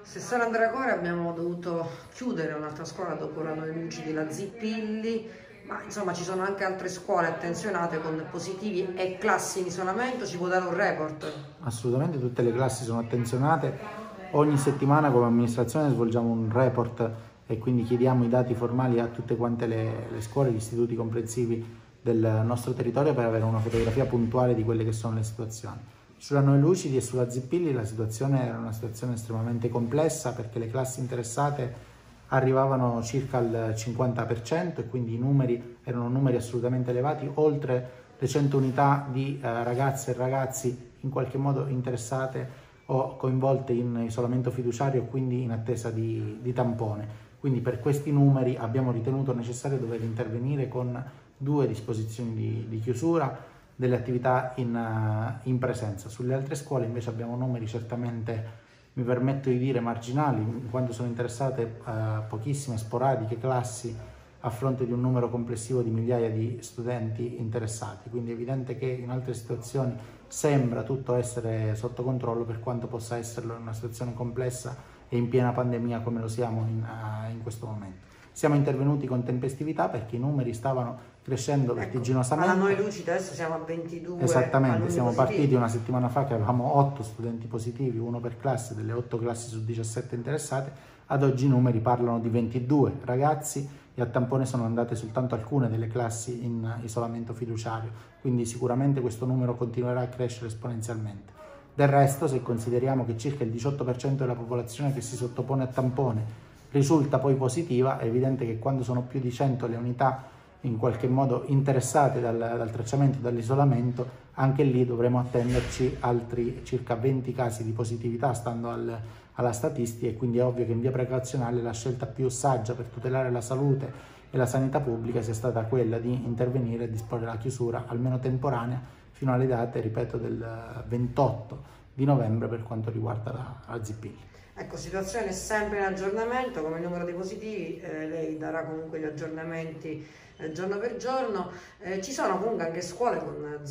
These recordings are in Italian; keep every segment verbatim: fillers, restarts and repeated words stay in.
Assessore Andracore, abbiamo dovuto chiudere un'altra scuola dopo l'anno dei luci della Zippilli, ma insomma ci sono anche altre scuole attenzionate con positivi e classi in isolamento. Ci può dare un report? Assolutamente, tutte le classi sono attenzionate. Ogni settimana come amministrazione svolgiamo un report e quindi chiediamo i dati formali a tutte quante le, le scuole e gli istituti comprensivi del nostro territorio per avere una fotografia puntuale di quelle che sono le situazioni. Sulla Noi Lucidi e sulla Zippilli la situazione era una situazione estremamente complessa, perché le classi interessate arrivavano circa al cinquanta per cento e quindi i numeri erano numeri assolutamente elevati, oltre le cento unità di eh, ragazze e ragazzi in qualche modo interessate o coinvolte in isolamento fiduciario, quindi in attesa di, di tampone. Quindi per questi numeri abbiamo ritenuto necessario dover intervenire con due disposizioni di, di chiusura delle attività in, in presenza. Sulle altre scuole invece abbiamo numeri certamente, mi permetto di dire, marginali, in quanto sono interessate uh, pochissime sporadiche classi a fronte di un numero complessivo di migliaia di studenti interessati. Quindi è evidente che in altre situazioni sembra tutto essere sotto controllo, per quanto possa esserlo in una situazione complessa e in piena pandemia come lo siamo in, uh, in questo momento. Siamo intervenuti con tempestività perché i numeri stavano crescendo vertiginosamente. Ecco, alla Noi Lucidi adesso siamo a ventidue. Esattamente, siamo positivi. partiti una settimana fa che avevamo otto studenti positivi, uno per classe, delle otto classi su diciassette interessate. Ad oggi i numeri parlano di ventidue ragazzi e a tampone sono andate soltanto alcune delle classi in isolamento fiduciario, quindi sicuramente questo numero continuerà a crescere esponenzialmente. Del resto, se consideriamo che circa il diciotto per cento della popolazione che si sottopone a tampone risulta poi positiva, è evidente che quando sono più di cento le unità in qualche modo interessate dal, dal tracciamento e dall'isolamento, anche lì dovremo attenderci altri circa venti casi di positività stando al, alla statistica, e quindi è ovvio che in via precauzionale la scelta più saggia per tutelare la salute e la sanità pubblica sia stata quella di intervenire e disporre la chiusura almeno temporanea fino alle date, ripeto, del ventotto di novembre per quanto riguarda la, la Zippilli. Ecco, situazione sempre in aggiornamento, come il numero dei positivi, eh, lei darà comunque gli aggiornamenti eh, giorno per giorno. Eh, ci sono comunque anche scuole con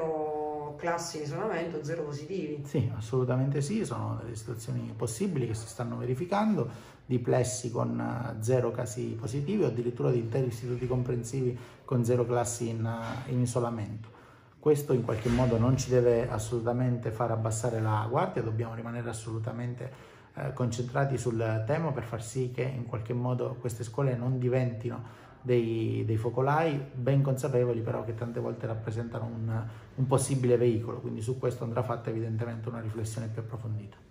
zero classi in isolamento, zero positivi? Sì, assolutamente sì, sono delle situazioni possibili che si stanno verificando, di plessi con zero casi positivi o addirittura di interi istituti comprensivi con zero classi in, in isolamento. Questo in qualche modo non ci deve assolutamente far abbassare la guardia, dobbiamo rimanere assolutamente Eh, concentrati sul tema per far sì che in qualche modo queste scuole non diventino dei, dei focolai, ben consapevoli però che tante volte rappresentano un, un possibile veicolo, quindi su questo andrà fatta evidentemente una riflessione più approfondita.